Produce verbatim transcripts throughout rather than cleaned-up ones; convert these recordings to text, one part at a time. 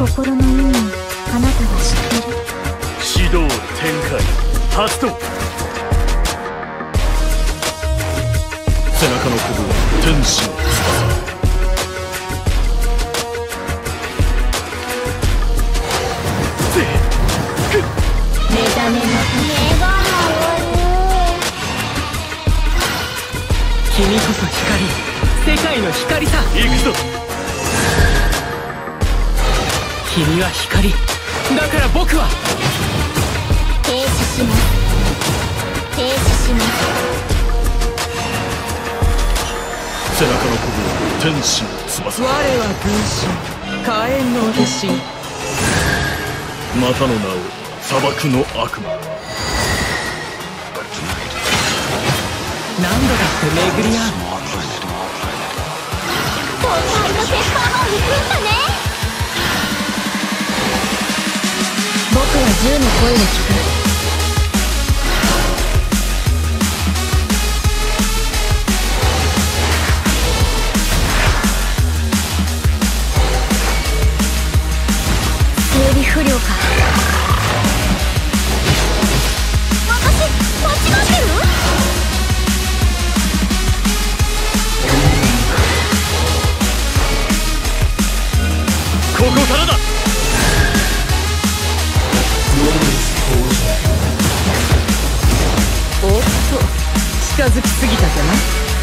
心の意味をあなたは知ってる。 指導展開発動。背中のコブは天使の翼。 目覚めの目が君こそ光、世界の光さ。 行くぞ。 君は光だから僕は停止します。停止します。 背中のコブは天使の翼。 我は分身火炎の化身。 またの名を砂漠の悪魔。 何度だって巡り合う。 本体の鉄板を行くんだね。僕は銃の声を聞く。整備不良か。私間違ってる？ ここからだ。 おっと近づきすぎたじゃない。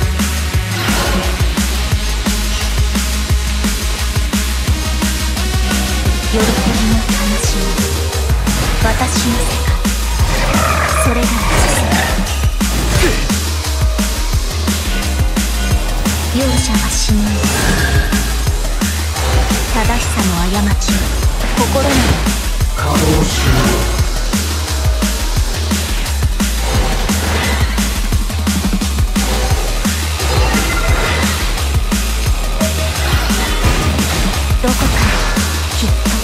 喜びも悲しみ、私の世界、それが容赦はしない。正しさの過ちを心に可動しろ。 どこかきっと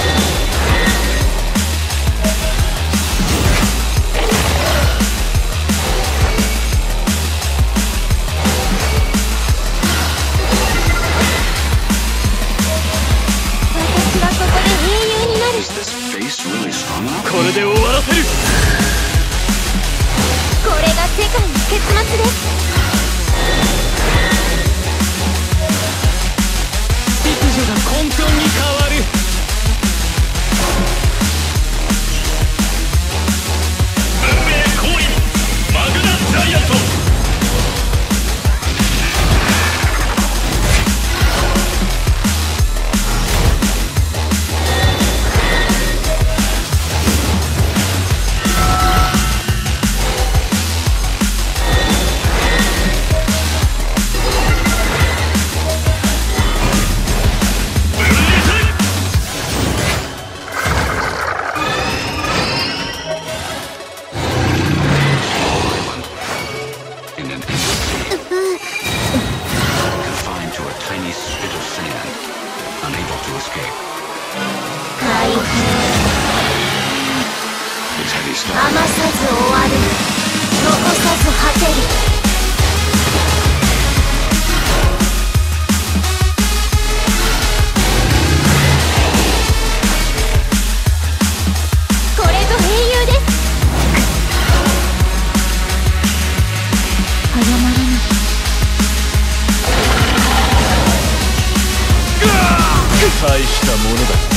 私はここで英雄になる。 これで終わらせる。 これが世界の結末です。 秩序が根本に変わる。 運命行為マグナジャイアント。 大変余さず終わる、残さず果てる。これぞ英雄です。謝らなきゃ。 大したものだ。